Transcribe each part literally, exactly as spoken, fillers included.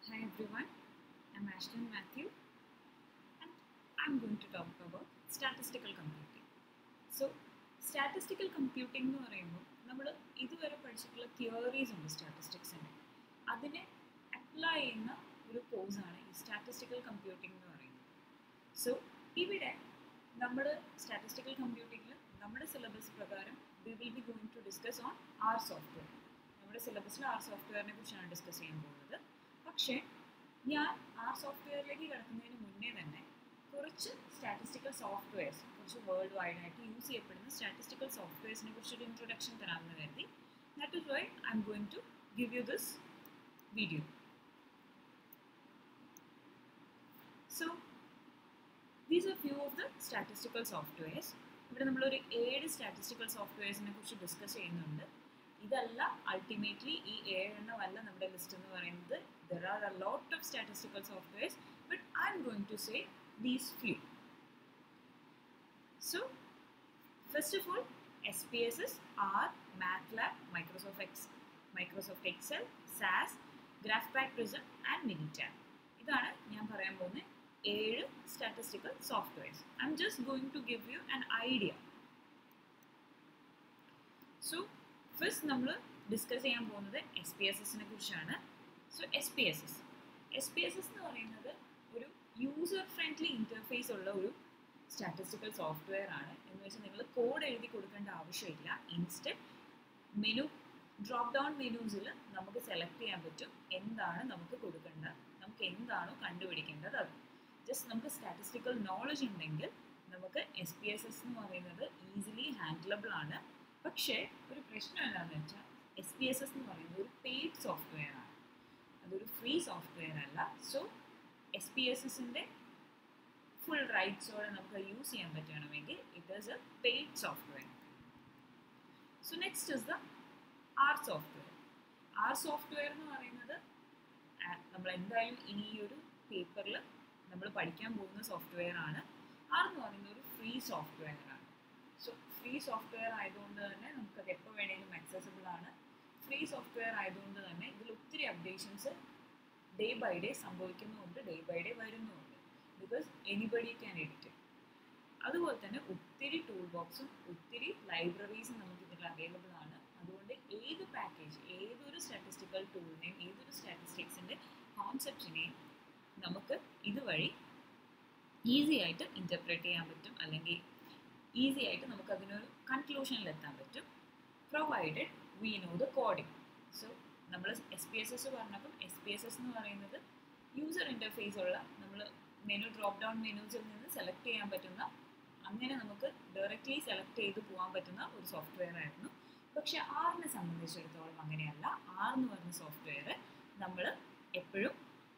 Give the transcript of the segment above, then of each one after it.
Hi everyone, I'm Ashlyn Matthew and I'm going to talk about statistical computing. So, statistical computing എന്ന് പറയുമ്പോൾ നമ്മൾ ഇതുവരെ പഠിച്ചിട്ടുള്ള theories ഉണ്ട് സ്റ്റാറ്റിസ്റ്റിക്സിൻ്റെ അതിനെ അപ്ലൈ ചെയ്യുന്ന ഒരു കോഴ്സാണ് ഈ സ്റ്റാറ്റിസ്റ്റിക്കൽ കമ്പ്യൂട്ടിംഗ് എന്ന് പറയുന്നത്. സോ ഇവിടെ നമ്മൾ സ്റ്റാറ്റിസ്റ്റിക്കൽ കമ്പ്യൂട്ടിങ്ങിൽ നമ്മുടെ സിലബസ് പ്രകാരം we will be going to discuss on R software. നമ്മുടെ സിലബസിൽ ആർ സോഫ്റ്റ്വെയറിനെ കുറിച്ചാണ് ഡിസ്കസ് ചെയ്യാൻ പോകുന്നത്. പക്ഷേ ഞാൻ ആ സോഫ്റ്റ്വെയറിലേക്ക് കിടക്കുന്നതിന് മുന്നേ തന്നെ കുറച്ച് സ്റ്റാറ്റിസ്റ്റിക്കൽ സോഫ്റ്റ്വെയർസ് കുറച്ച് വേൾഡ് വൈഡ് ആയിട്ട് യൂസ് ചെയ്യപ്പെടുന്ന സ്റ്റാറ്റിസ്റ്റിക്കൽ സോഫ്റ്റ്വെയർസിനെ കുറിച്ചൊരു ഇൻട്രൊഡക്ഷൻ തരാമെന്ന് കരുതി. That is why I'm going to give you this video. So these are few of the statistical softwares. ഇവിടെ നമ്മളൊരു ഏഴ് സ്റ്റാറ്റിസ്റ്റിക്കൽ സോഫ്റ്റ്വെയർസിനെ കുറിച്ച് ഡിസ്കസ് ചെയ്യുന്നുണ്ട്. ഇതല്ല അൾട്ടിമേറ്റ്ലി ഈ ഏഴെണ്ണമല്ല നമ്മുടെ ലിസ്റ്റ് എന്ന് പറയുന്നത്. There are a lot of statistical softwares, but I'm going to say these few. So, first of all, S P S S, R, MATLAB, Microsoft Excel, Microsoft Excel, S A S, GraphPad Prism, and Minitab. ഇതാണ് ഞാൻ പറയാൻ പോകുന്ന ഏഴ് statistical softwares. I'm just going to give you an idea. So, first നമ്മൾ discuss ചെയ്യാൻ പോകുന്നത് S P S എസിനെ കുറിച്ചാണ്. So S P S S S P S S എന്ന് പറയുന്നത് ഒരു യൂസർ ഫ്രണ്ട്ലി ഇൻ്റർഫേസ് ഉള്ള ഒരു സ്റ്റാറ്റിസ്റ്റിക്കൽ സോഫ്റ്റ്വെയർ ആണ്. എന്ന് വെച്ചാൽ നിങ്ങൾ കോഡ് എഴുതി കൊടുക്കേണ്ട ആവശ്യമില്ല. ഇൻസ്റ്റെഡ് മെനു ഡ്രോപ്പ് ഡൗൺ മെനൂസിൽ നമുക്ക് സെലക്ട് ചെയ്യാൻ പറ്റും എന്താണ് നമുക്ക് കൊടുക്കേണ്ടത്, നമുക്ക് എന്താണോ കണ്ടുപിടിക്കേണ്ടത് അത്. ജസ്റ്റ് നമുക്ക് സ്റ്റാറ്റിസ്റ്റിക്കൽ നോളജ് ഉണ്ടെങ്കിൽ നമുക്ക് എസ് പി എസ് എസ് എന്ന് പറയുന്നത് ഈസിലി ഹാൻഡിലബിൾ ആണ്. പക്ഷേ ഒരു പ്രശ്നം എന്താണെന്ന് വെച്ചാൽ എസ് പി എസ് എസ് എന്ന് പറയുന്നത് ഒരു പെയ്ഡ് സോഫ്റ്റ്വെയർ ആണ്, അതൊരു ഫ്രീ സോഫ്റ്റ്വെയർ അല്ല. സോ എസ് പി എസ് എസിൻ്റെ ഫുൾ റൈറ്റ്സോടെ നമുക്ക് യൂസ് ചെയ്യാൻ പറ്റണമെങ്കിൽ it is a paid software. So next is the R software. R software എന്ന് പറയുന്നത് നമ്മൾ എന്തായാലും ഇനി ഈ ഒരു പേപ്പറിൽ നമ്മൾ പഠിക്കാൻ പോകുന്ന സോഫ്റ്റ്വെയർ ആണ്. ആർ എന്ന് പറയുന്നത് ഒരു ഫ്രീ സോഫ്റ്റ്വെയർ ആണ്. സോ ഫ്രീ സോഫ്റ്റ്വെയർ ആയതുകൊണ്ട് തന്നെ നമുക്കത് എപ്പോൾ വേണമെങ്കിലും ആക്സസിബിൾ ആണ്. ഫ്രീ സോഫ്റ്റ്വെയർ ആയതുകൊണ്ട് തന്നെ ഇതിൽ ഒത്തിരി അപ്ഡേഷൻസ് ഡേ ബൈ ഡേ സംഭവിക്കുന്നുമുണ്ട്, ഡേ ബൈ ഡേ വരുന്നുമുണ്ട്. Because anybody can edit. അതുപോലെ തന്നെ ഒത്തിരി ടൂൾ ബോക്സും ഒത്തിരി ലൈബ്രറീസും നമുക്ക് ഇതിൽ അവൈലബിൾ ആണ്. അതുകൊണ്ട് ഏത് പാക്കേജ്, ഏതൊരു സ്റ്റാറ്റിസ്റ്റിക്കൽ ടൂളിനെയും ഏതൊരു സ്റ്റാറ്റിസ്റ്റിക്സിൻ്റെ കോൺസെപ്റ്റിനെയും നമുക്ക് ഇതുവഴി ഈസി ആയിട്ട് ഇൻ്റർപ്രറ്റ് ചെയ്യാൻ പറ്റും, അല്ലെങ്കിൽ ഈസി ആയിട്ട് നമുക്ക് അതിനൊരു കൺക്ലൂഷനിലെത്താൻ പറ്റും, provided we know the coding. So നമ്മൾ എസ് പി എസ് എസ് പറഞ്ഞപ്പം എസ് പി എസ് എസ് എന്ന് പറയുന്നത് യൂസർ ഇൻ്റർഫേസ് ഉള്ള, നമ്മൾ മെനു ഡ്രോപ്പ് ഡൗൺ മെനൂസിൽ നിന്ന് സെലക്ട് ചെയ്യാൻ പറ്റുന്ന, അങ്ങനെ നമുക്ക് ഡയറക്റ്റ്ലി സെലക്ട് ചെയ്ത് പോകാൻ പറ്റുന്ന ഒരു സോഫ്റ്റ്വെയർ ആയിരുന്നു. പക്ഷെ ആറിനെ സംബന്ധിച്ചിടത്തോളം അങ്ങനെയല്ല. ആർ എന്ന് പറയുന്ന സോഫ്റ്റ്വെയർ നമ്മൾ എപ്പോഴും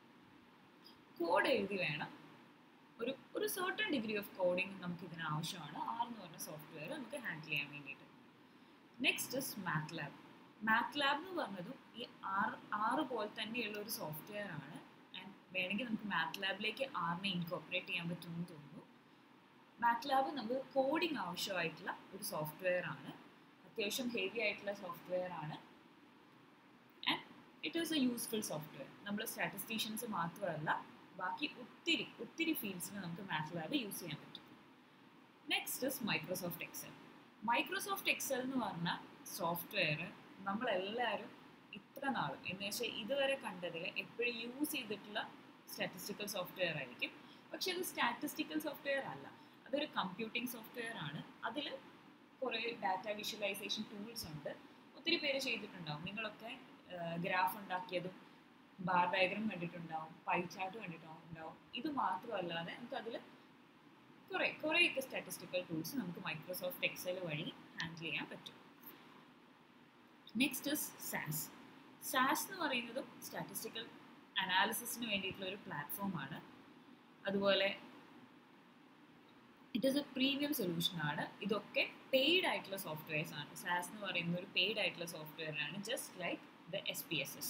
കോഡ് എഴുതി വേണം, ഒരു ഒരു സർട്ടൺ ഡിഗ്രി ഓഫ് കോഡിങ് നമുക്ക് ഇതിന് ആവശ്യമാണ് ആർ എന്ന് പറഞ്ഞ സോഫ്റ്റ്വെയർ നമുക്ക് ഹാൻഡിൽ ചെയ്യാൻ വേണ്ടിയിട്ട്. Next is മാത്ലാബ്. മാത്ലാബ് എന്ന് പറഞ്ഞതും ഈ ആർ ആറ് പോലെ തന്നെയുള്ള ഒരു സോഫ്റ്റ്വെയർ ആണ്. ആൻഡ് വേണമെങ്കിൽ നമുക്ക് മാത്ലാബിലേക്ക് ആറിനെ ഇൻകോപ്പറേറ്റ് ചെയ്യാൻ പറ്റുമെന്ന് തോന്നുന്നു. മാത്ലാബ് നമുക്ക് കോഡിങ് ആവശ്യമായിട്ടുള്ള ഒരു സോഫ്റ്റ്വെയർ ആണ്. അത്യാവശ്യം ഹെവി ആയിട്ടുള്ള സോഫ്റ്റ്വെയർ ആണ്. And it is a useful software. നമ്മൾ സ്റ്റാറ്റിസ്റ്റീഷ്യൻസ് മാത്രമല്ല, ബാക്കി ഒത്തിരി ഒത്തിരി ഫീൽഡ്സിന് നമുക്ക് മാത്ലാബ് യൂസ് ചെയ്യാൻ പറ്റും. Next is Microsoft Excel. Microsoft Excel എന്ന് പറഞ്ഞ സോഫ്റ്റ്വെയർ നമ്മളെല്ലാവരും ഇത്ര നാളും എന്ന് വെച്ചാൽ ഇതുവരെ കണ്ടതിൽ എപ്പോഴും യൂസ് ചെയ്തിട്ടുള്ള സ്റ്റാറ്റിസ്റ്റിക്കൽ സോഫ്റ്റ്വെയർ ആയിരിക്കും. പക്ഷെ അത് സ്റ്റാറ്റിസ്റ്റിക്കൽ സോഫ്റ്റ്വെയർ അല്ല, അതൊരു കമ്പ്യൂട്ടിംഗ് സോഫ്റ്റ്വെയർ ആണ്. അതിൽ കുറേ ഡാറ്റ വിഷ്വലൈസേഷൻ ടൂൾസ് ഉണ്ട്. ഒത്തിരി പേര് ചെയ്തിട്ടുണ്ടാവും. നിങ്ങളൊക്കെ ഗ്രാഫ് ഉണ്ടാക്കിയതും ബാർ ഡയഗ്രം കണ്ടിട്ടുണ്ടാവും, പൈ ചാർട്ട് കണ്ടിട്ടുണ്ടാവും. ഇത് മാത്രമല്ലാതെ നമുക്ക് അതിൽ കുറേ കുറേയൊക്കെ സ്റ്റാറ്റിസ്റ്റിക്കൽ ടൂൾസ് നമുക്ക് മൈക്രോസോഫ്റ്റ് എക്സൽ വഴി ഹാൻഡിൽ ചെയ്യാൻ പറ്റും. നെക്സ്റ്റ് ഇസ് സാസ്. സാസ് എന്ന് പറയുന്നതും സ്റ്റാറ്റിസ്റ്റിക്കൽ അനാലിസിസിന് വേണ്ടിയിട്ടുള്ള ഒരു പ്ലാറ്റ്ഫോമാണ്. അതുപോലെ it is a premium solution ആണ്. ഇതൊക്കെ പെയ്ഡ് ആയിട്ടുള്ള സോഫ്റ്റ്വെയർസ് ആണ്. സാസ് എന്ന് പറയുന്ന ഒരു പെയ്ഡ് ആയിട്ടുള്ള സോഫ്റ്റ്വെയർ ആണ്, just like the S P S S.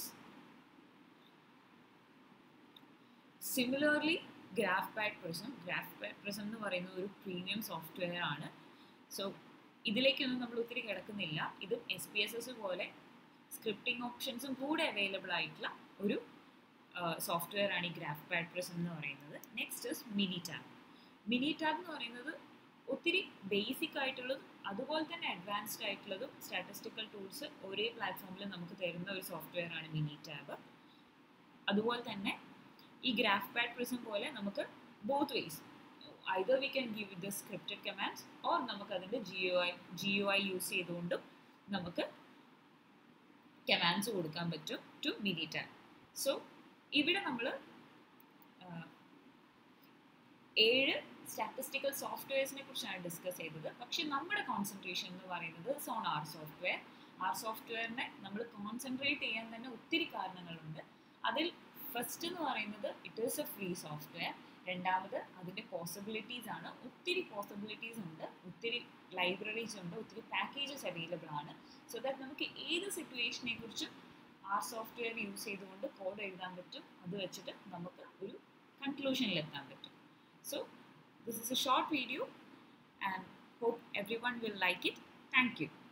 Similarly GraphPad Prism. GraphPad Prism എന്ന് പറയുന്നത് ഒരു പ്രീമിയം സോഫ്റ്റ്വെയർ ആണ്. സോ ഇതിലേക്കൊന്നും നമ്മൾ ഒത്തിരി കിടക്കുന്നില്ല. ഇതും എസ് പി എസ് എസ് പോലെ സ്ക്രിപ്റ്റിംഗ് ഓപ്ഷൻസും കൂടെ അവൈലബിൾ ആയിട്ടുള്ള ഒരു സോഫ്റ്റ്വെയർ ആണ് ഈ ഗ്രാഫ് പാഡ് പ്രിസം എന്ന് പറയുന്നത്. Next is മിനിടാബ്. മിനിടാബ് എന്ന് പറയുന്നത് ഒത്തിരി ബേസിക് ആയിട്ടുള്ളതും അതുപോലെ തന്നെ അഡ്വാൻസ്ഡ് ആയിട്ടുള്ളതും സ്റ്റാറ്റിസ്റ്റിക്കൽ ടൂൾസ് ഒരേ പ്ലാറ്റ്ഫോമിൽ നമുക്ക് തരുന്ന ഒരു സോഫ്റ്റ്വെയർ ആണ് മിനിടാബ്. അതുപോലെ തന്നെ ഈ ഗ്രാഫ് പാഡ് പ്രിസം പോലെ നമുക്ക് both ways, either we can give the scripted commands or നമുക്ക് അതിൻ്റെ G O I G O I use ചെയ്തുകൊണ്ടും നമുക്ക് കമാൻഡ്സ് കൊടുക്കാൻ പറ്റും ടു മിനിടാബ്. സോ ഇവിടെ നമ്മൾ ഏഴ് സ്റ്റാറ്റിസ്റ്റിക്കൽ സോഫ്റ്റ്വെയർസിനെ കുറിച്ചാണ് ഡിസ്കസ് ചെയ്തത്. പക്ഷെ നമ്മുടെ കോൺസെൻട്രേഷൻ എന്ന് പറയുന്നത് it's on R software. R സോഫ്റ്റ്വെയറിനെ നമ്മൾ കോൺസെൻട്രേറ്റ് ചെയ്യാൻ തന്നെ ഒത്തിരി കാരണങ്ങളുണ്ട്. അതിൽ ഫസ്റ്റ് എന്ന് പറയുന്നത് it is a free software. രണ്ടാമത് അതിൻ്റെ പോസിബിലിറ്റീസ് ആണ്. ഒത്തിരി പോസിബിലിറ്റീസ് ഉണ്ട്, ഒത്തിരി ലൈബ്രറീസ് ഉണ്ട്, ഒത്തിരി പാക്കേജസ് അവൈലബിൾ ആണ്. സോ ദാറ്റ് നമുക്ക് ഏത് സിറ്റുവേഷനെ കുറിച്ചും ആർ സോഫ്റ്റ്വെയർ യൂസ് ചെയ്തുകൊണ്ട് കോഡ് എഴുതാൻ പറ്റും. അത് വെച്ചിട്ട് നമുക്ക് ഒരു കൺക്ലൂഷനിലെത്താൻ പറ്റും. So this is a short video and hope everyone will like it. Thank you.